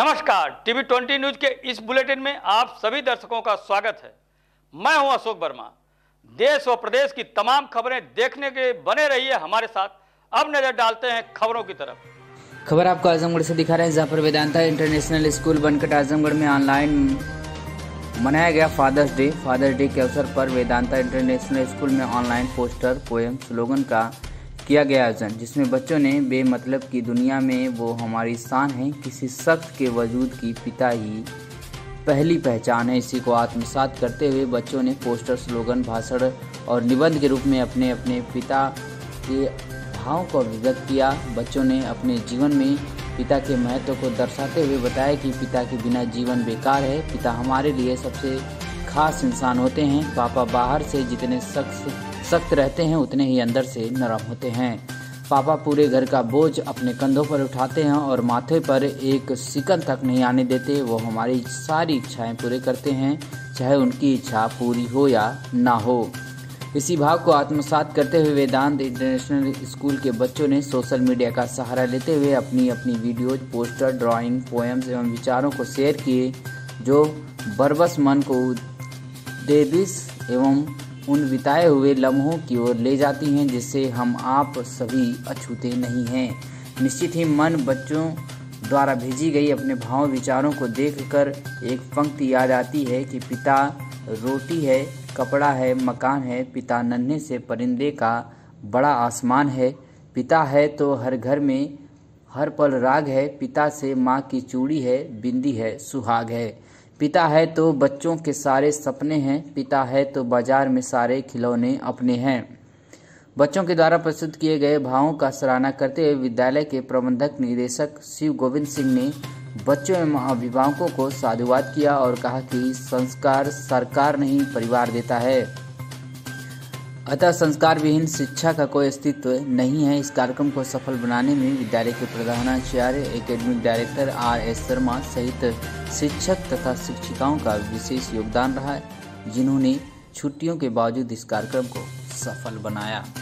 नमस्कार, TV 20 news के इस बुलेटिन में आप सभी दर्शकों का स्वागत है। मैं हूं अशोक वर्मा। देश व प्रदेश की तमाम खबरें देखने के बने रहिए हमारे साथ। अब नजर डालते हैं खबरों की तरफ। खबर आपको आजमगढ़ से दिखा रहे हैं, जहां पर वेदांता इंटरनेशनल स्कूल बनकट आजमगढ़ में ऑनलाइन मनाया गया फादर्स डे के अवसर पर वेदांता इंटरनेशनल स्कूल में ऑनलाइन पोस्टर, पोएम, स्लोगन का किया गया आयोजन, जिसमें बच्चों ने बेमतलब की दुनिया में वो हमारी शान है, किसी शख्स के वजूद की पिता ही पहली पहचान है, इसी को आत्मसात करते हुए बच्चों ने पोस्टर, स्लोगन, भाषण और निबंध के रूप में अपने अपने पिता के भावों को अभिव्यक्त किया। बच्चों ने अपने जीवन में पिता के महत्व को दर्शाते हुए बताया कि पिता के बिना जीवन बेकार है। पिता हमारे लिए सबसे खास इंसान होते हैं। पापा बाहर से जितने सख्त रहते हैं उतने ही अंदर से नरम होते हैं। पापा पूरे घर का बोझ अपने कंधों पर उठाते हैं और माथे पर एक सिकन तक नहीं आने देते। वो हमारी सारी इच्छाएं पूरे करते हैं, चाहे उनकी इच्छा पूरी हो या ना हो। इसी भाव को आत्मसात करते हुए वेदांत इंटरनेशनल स्कूल के बच्चों ने सोशल मीडिया का सहारा लेते हुए अपनी अपनी वीडियोज, पोस्टर, ड्राइंग, पोएम्स एवं विचारों को शेयर किए, जो बरबस मन को देविश एवं उन बिताए हुए लम्हों की ओर ले जाती हैं जिससे हम आप सभी अछूते नहीं हैं। निश्चित ही मन बच्चों द्वारा भेजी गई अपने भाव विचारों को देखकर एक पंक्ति याद आती है कि पिता रोटी है, कपड़ा है, मकान है, पिता नन्हे से परिंदे का बड़ा आसमान है, पिता है तो हर घर में हर पल राग है, पिता से माँ की चूड़ी है, बिंदी है, सुहाग है, पिता है तो बच्चों के सारे सपने हैं, पिता है तो बाजार में सारे खिलौने अपने हैं। बच्चों के द्वारा प्रस्तुत किए गए भावों का सराहना करते हुए विद्यालय के प्रबंधक निदेशक शिव गोविंद सिंह ने बच्चों एवं अभिभावकों को साधुवाद किया और कहा कि संस्कार सरकार नहीं परिवार देता है, अतः संस्कार विहीन शिक्षा का कोई अस्तित्व नहीं है। इस कार्यक्रम को सफल बनाने में विद्यालय के प्रधानाचार्य, एकेडमिक डायरेक्टर R.S. शर्मा सहित शिक्षक तथा शिक्षिकाओं का विशेष योगदान रहा, जिन्होंने छुट्टियों के बावजूद इस कार्यक्रम को सफल बनाया।